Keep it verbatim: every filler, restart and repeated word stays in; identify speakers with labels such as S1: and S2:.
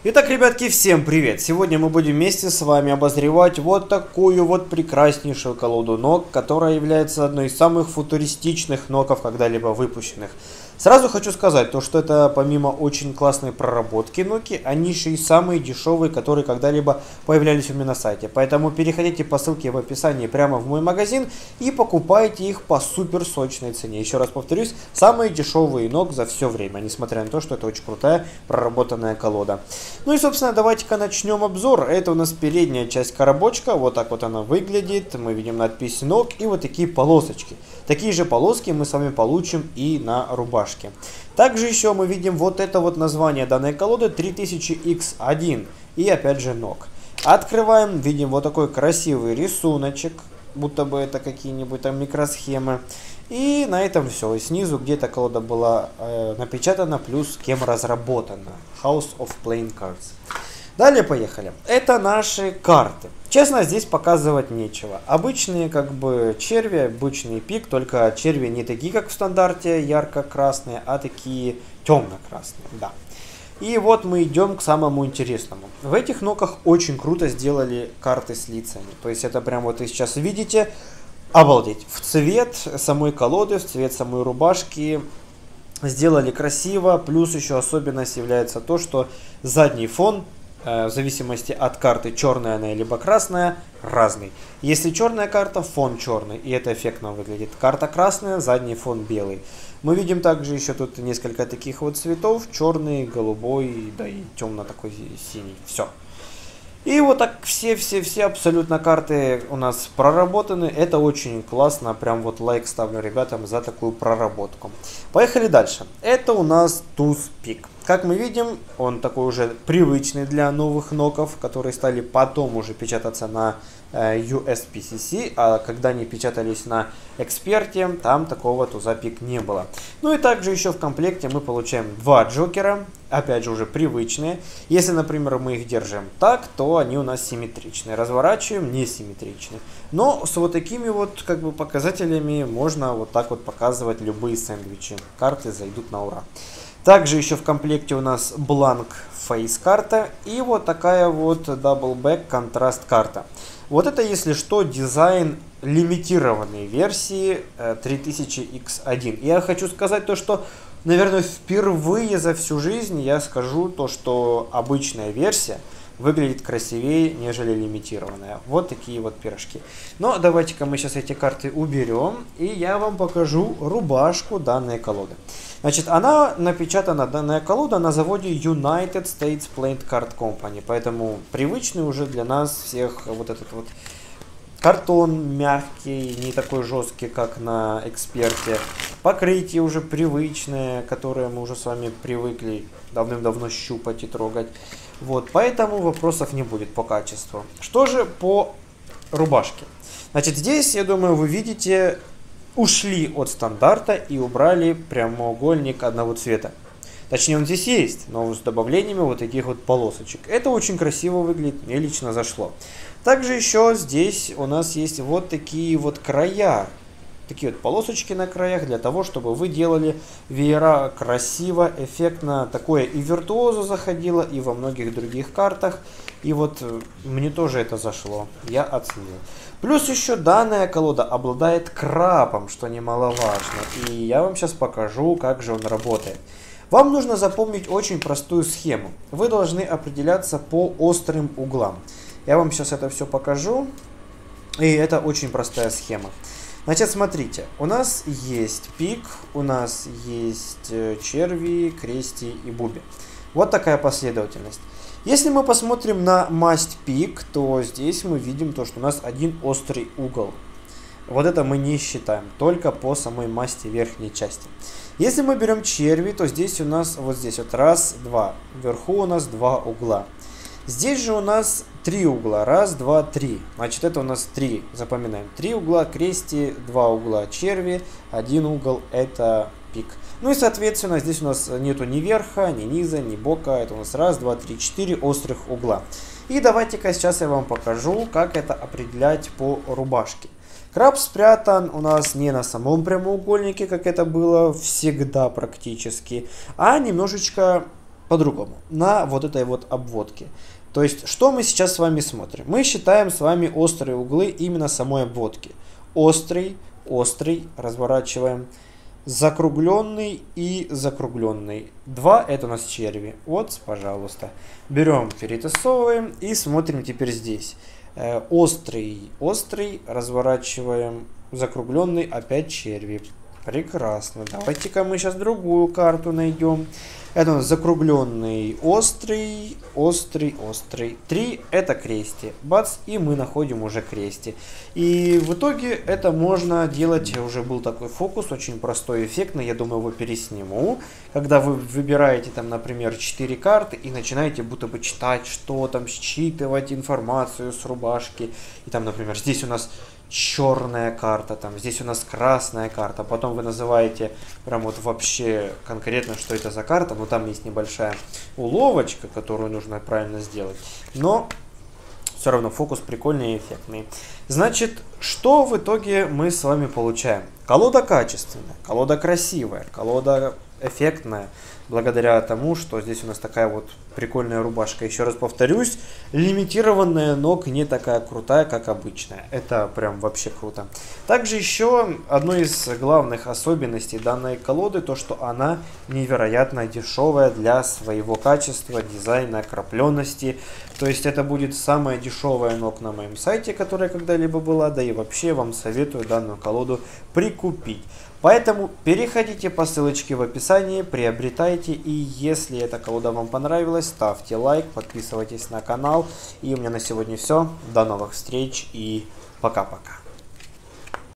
S1: Итак, ребятки, всем привет! Сегодня мы будем вместе с вами обозревать вот такую вот прекраснейшую колоду ног, которая является одной из самых футуристичных ноков, когда-либо выпущенных. Сразу хочу сказать, то, что это помимо очень классной проработки ноки, они еще и самые дешевые, которые когда-либо появлялись у меня на сайте. Поэтому переходите по ссылке в описании прямо в мой магазин и покупайте их по супер сочной цене. Еще раз повторюсь, самые дешевые ног за все время, несмотря на то, что это очень крутая проработанная колода. Ну и, собственно, давайте-ка начнем обзор. Это у нас передняя часть коробочка. Вот так вот она выглядит. Мы видим надпись ног и вот такие полосочки. Такие же полоски мы с вами получим и на рубашке. Также еще мы видим вот это вот название данной колоды три тысячи икс один. И опять же ног. Открываем, видим вот такой красивый рисуночек. Будто бы это какие-нибудь там микросхемы. И на этом все. И снизу где-то колода была э, напечатана, плюс кем разработана. House of Playing Cards. Далее поехали. Это наши карты. Честно, здесь показывать нечего. Обычные как бы черви, обычный пик, только черви не такие, как в стандарте, ярко-красные, а такие темно-красные. Да. И вот мы идем к самому интересному. В этих ноках очень круто сделали карты с лицами. То есть это прям вот вы сейчас видите. Обалдеть. В цвет самой колоды, в цвет самой рубашки сделали красиво. Плюс еще особенность является то, что задний фон, э, в зависимости от карты, черная она либо красная, разный. Если черная карта, фон черный, и это эффектно выглядит. Карта красная, задний фон белый. Мы видим также еще тут несколько таких вот цветов. Черный, голубой, да и темно такой синий. Все. И вот так все-все-все абсолютно карты у нас проработаны. Это очень классно. Прям вот лайк ставлю ребятам за такую проработку. Поехали дальше. Это у нас туз пик. Как мы видим, он такой уже привычный для новых ноков, которые стали потом уже печататься на э, ю эс пи си си. А когда они печатались на эксперте, там такого туза пик не было. Ну и также еще в комплекте мы получаем два джокера. Опять же уже привычные. Если, например, мы их держим так, то они у нас симметричные. Разворачиваем, не симметричные. Но с вот такими вот как бы показателями можно вот так вот показывать любые сэндвичи. Карты зайдут на ура. Также еще в комплекте у нас Blank Face карта и вот такая вот Double Back контраст карта. Вот это, если что, дизайн лимитированной версии три тысячи икс один. Я хочу сказать то, что, наверное, впервые за всю жизнь я скажу то, что обычная версия выглядит красивее, нежели лимитированная. Вот такие вот пирожки. Но давайте-ка мы сейчас эти карты уберем, и я вам покажу рубашку данной колоды. Значит, она напечатана, данная колода, на заводе United States Playing Card Company. Поэтому привычный уже для нас всех вот этот вот картон мягкий, не такой жесткий, как на эксперте. Покрытие уже привычное, которое мы уже с вами привыкли давным-давно щупать и трогать. Вот, поэтому вопросов не будет по качеству. Что же по рубашке? Значит, здесь, я думаю, вы видите, ушли от стандарта и убрали прямоугольник одного цвета. Точнее, он здесь есть, но с добавлениями вот таких вот полосочек. Это очень красиво выглядит, мне лично зашло. Также еще здесь у нас есть вот такие вот края. Такие вот полосочки на краях, для того, чтобы вы делали веера красиво, эффектно. Такое и в виртуозу заходило, и во многих других картах. И вот мне тоже это зашло, я оценил. Плюс еще данная колода обладает крапом, что немаловажно. И я вам сейчас покажу, как же он работает. Вам нужно запомнить очень простую схему. Вы должны определяться по острым углам. Я вам сейчас это все покажу. И это очень простая схема. Значит, смотрите, у нас есть пик, у нас есть черви, крести и буби. Вот такая последовательность. Если мы посмотрим на масть пик, то здесь мы видим то, что у нас один острый угол. Вот это мы не считаем, только по самой масти верхней части. Если мы берем черви, то здесь у нас вот здесь вот раз, два. Вверху у нас два угла. Здесь же у нас три угла. Раз, два, три. Значит, это у нас три. Запоминаем. Три угла крести, два угла черви, один угол это пик. Ну и, соответственно, здесь у нас нету ни верха, ни низа, ни бока. Это у нас раз, два, три, четыре острых угла. И давайте-ка сейчас я вам покажу, как это определять по рубашке. Краб спрятан у нас не на самом прямоугольнике, как это было всегда практически, а немножечко по-другому, на вот этой вот обводке. То есть, что мы сейчас с вами смотрим? Мы считаем с вами острые углы именно самой обводки. Острый, острый, разворачиваем, закругленный и закругленный. Два это у нас черви. Вот, пожалуйста. Берем, перетасовываем и смотрим теперь здесь. Э, острый, острый, разворачиваем, закругленный, опять черви. Прекрасно. Давайте-ка мы сейчас другую карту найдем. Это у нас закругленный, острый, острый, острый. Три это крести. Бац, и мы находим уже крести. И в итоге это можно делать, уже был такой фокус, очень простой, эффектный, я думаю, его пересниму. Когда вы выбираете там, например, четыре карты и начинаете будто бы читать, что там, считывать информацию с рубашки. И там, например, здесь у нас черная карта, там здесь у нас красная карта, потом вы называете прям вот вообще конкретно, что это за карта, но там есть небольшая уловочка, которую нужно правильно сделать, но все равно фокус прикольный и эффектный. Значит, что в итоге мы с вами получаем? Колода качественная, колода красивая, колода эффектная, благодаря тому, что здесь у нас такая вот прикольная рубашка. Еще раз повторюсь, лимитированная, но не такая крутая, как обычная. Это прям вообще круто. Также еще одной из главных особенностей данной колоды, то что она невероятно дешевая для своего качества, дизайна, крапленности. То есть это будет самая дешевая ног на моем сайте, которая когда-либо была, да и вообще вам советую данную колоду прикупить. Поэтому переходите по ссылочке в описании, приобретайте, и если эта колода вам понравилась, ставьте лайк, подписывайтесь на канал. И у меня на сегодня все. До новых встреч и пока-пока.